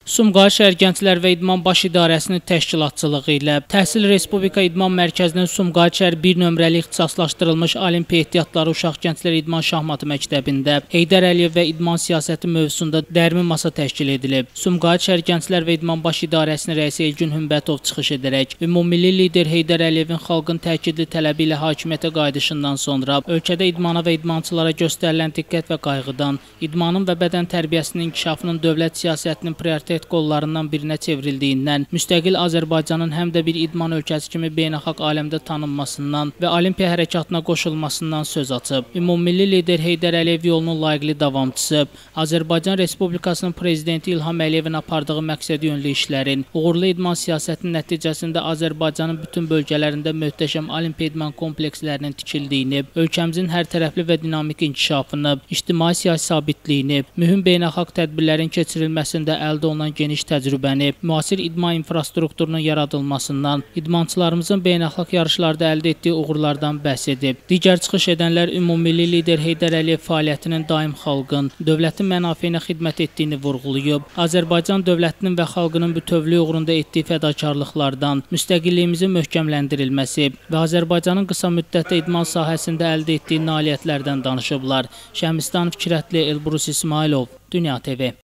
Sumqayıt şəhər Gənclər və İdman Baş İdarəsinin təşkilatçılığı ilə Təhsil Respublika İdman Mərkəzinin Sumqayıt şəhər 1 nömrəli ixtisaslaşdırılmış Olimpiya ehtiyatları uşaq gənclər İdman şahmatı məktəbində Heydər Əliyev və İdman siyasəti mövzusunda dərmi masa təşkil edilib. Sumqayıt şəhər Gənclər və İdman Baş İdarəsinin rəisi Elgün Hümbətov çıxış edərək, ümummilli lider Heydər Əliyevin xalqın təkidli tələbi ilə hakimiyyətə qayıdışından sonra ölkədə idmana və idmançılara göstərilən diqqət və qayğıdan, idmanın və bədən tərbiyəsinin inkişafının dövlət siyasətinin prioritet qollarından birinə çevrildiyindən, müstəqil Azərbaycanın həm də bir idman ölkəsi kimi beynəlxalq aləmdə tanınmasından və olimpiya hərəkatına qoşulmasından söz açıb. Ümummilli lider Heydər Əliyev yolunun layiqli davamçısı, Azərbaycan Respublikasının prezidenti İlham Əliyevin apardığı məqsədyönlü işlərin, uğurlu idman siyasətinin nəticəsində Azərbaycanın bütün bölgələrində möhtəşəm olimpiya idman komplekslərinin tikildiyini, ölkəmizin hər tərəfli və dinamik inkişafını, ictimai-siyasi sabitliyini, mühüm beynəlxalq tədbirlərin keçirilməsində əldə olunan geniş təcrübəni, müasir idman infrastrukturunun yaradılmasından, idmançılarımızın beynəlxalq yarışlarda əldə etdiyi uğurlardan bəhs edib. Digər çıxış edənlər ümummilli lider Heydər Əliyev fəaliyyətinin daim xalqın, dövlətin mənafeyinə xidmət etdiyini vurğulayıb, Azərbaycan dövlətinin və xalqının bütövlüyü uğrunda etdiyi fədakarlıqlardan, müstəqilliyimizin möhkəmləndirilməsi və Azərbaycanın qısa müddətdə idman sahəsində əldə etdiyi nailiyyətlərdən danışıblar. Şəmistан Fikrətli, Elbrus İsmailov, Dünya TV.